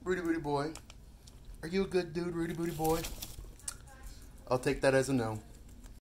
Rooty Booty Boy. Are you a good dude, Rooty Booty Boy? I'll take that as a no.